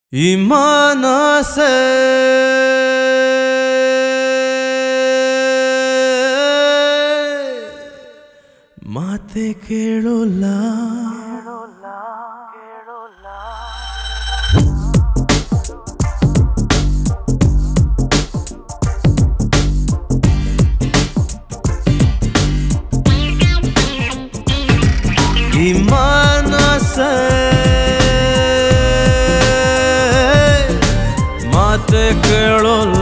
ಇಮಾನಸೆ ಮಾತೆ ಕೇಳೋಲ್ಲ ಇಮಾನಸೆ ಮಾತೆ ಕೇಳೋಲ್ಲ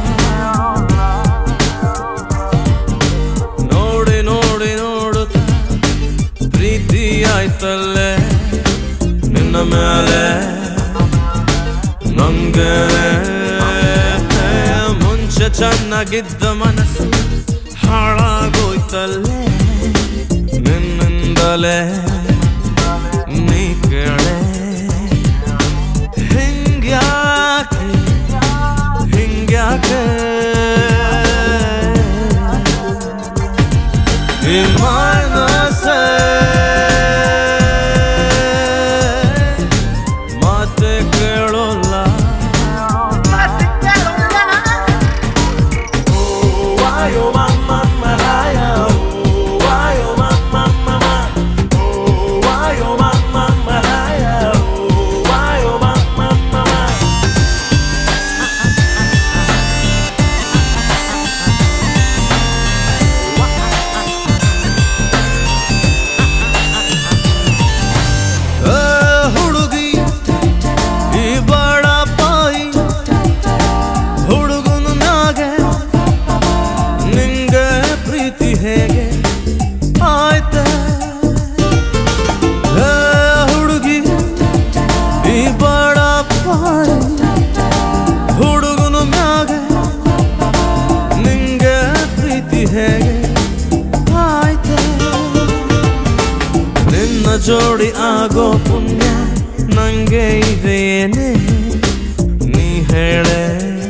ನೋಡಿ ನೋಡಿ ನೋಡುತ್ತ ಪ್ರೀತಿ ಆಯ್ತಲ್ಲೇ ನಿನ್ನ ಮೇಲೆ ನಂಗೆ ಮುಂಚೆ ಚೆನ್ನಾಗಿದ್ದ ಮನಸ್ಸು ಹಾಳಾಗೋಯ್ತಲ್ಲೇ ನಿನ್ನಿಂದಲೇ ನೀ ಕೇಳೆ ಹಿಂಗ್ಯಾಕೆ ಹಿಂಗ್ಯಾಕೆ ಈ ಮನಸ್ಸೇ ಮಾತೆ ಕೇಳೋಲ್ಲ ಹೇಗೆ ಆಯ್ತ ಹುಡುಗಿ ಈ ಬಡಪ್ಪ ಹುಡುಗನು ಮ್ಯಾಗ ನಿಂಗೆ ಪ್ರೀತಿ ಹೇಗೆ ಆಯ್ತ ನಿನ್ನ ಜೋಡಿ ಆಗೋ ಪುಣ್ಯ ನಂಗೆ ಇದೇನೆ ನೀ ಹೇಳೆ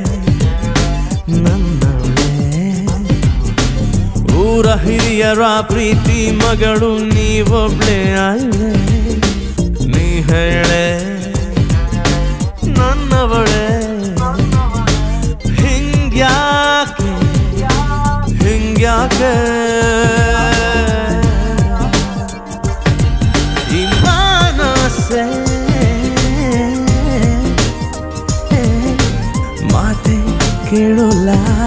ಊರ ಹಿರಿಯರ ಪ್ರೀತಿ ಮಗಳು ನೀವೊಬ್ಳೆ ಅಲ್ಲೇ ನೀ ಹೇಳೆ ನನ್ನವಳೆ ಹಿಂಗ್ಯಾಕೆ ಹಿಂಗ್ಯಾಕೆ ಈ ಮನಸ್ಸೇ ಮಾತೆ ಕೇಳೋಲ್ಲ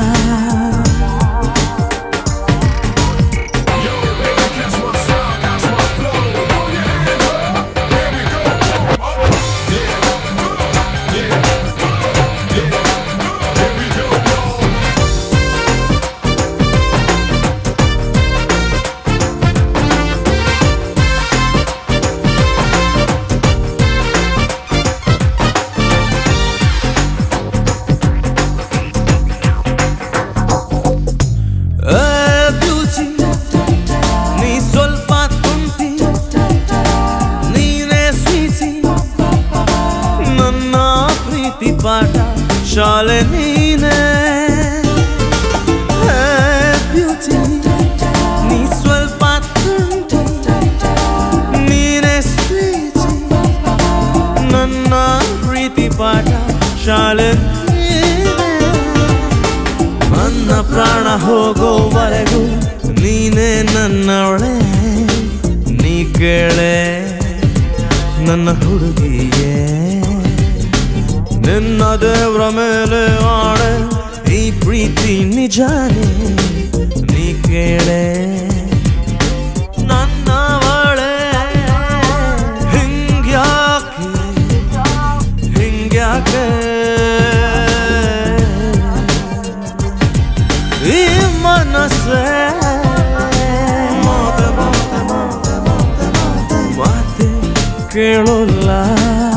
ಪಾಠ ಶಾಲೆ ನೀನೇ ಬ್ಯೂಟಿ ನೀ ಸ್ವಲ್ಪ ತುಂಟಿ ನೀನೇ ಸ್ವೀಟಿ ನನ್ನ ಪ್ರೀತಿ ಪಾಠ ಶಾಲೆ ನೀನೇ ನನ್ನ ಪ್ರಾಣ ಹೋಗೋವರೆಗೂ ನೀನೇ ನನ್ನವಳೆ ನೀ ಕೇಳೆ ನನ್ನ ಹುಡುಗಿಯೇ ನಿನ್ನ ದೇವ್ರ ಮೇಲೆ ಆಣೆ ಈ ಪ್ರೀತಿ ನಿಜಾನೇ ನೀ ಕೇಳೆ ನನ್ನವಳೆ ಹಿಂಗ್ಯಾಕೆ ಹಿಂಗ್ಯಾಕೆ ಈ ಮನಸ್ಸೇ ಮಾತೆ ಕೇಳೋಲ್ಲ.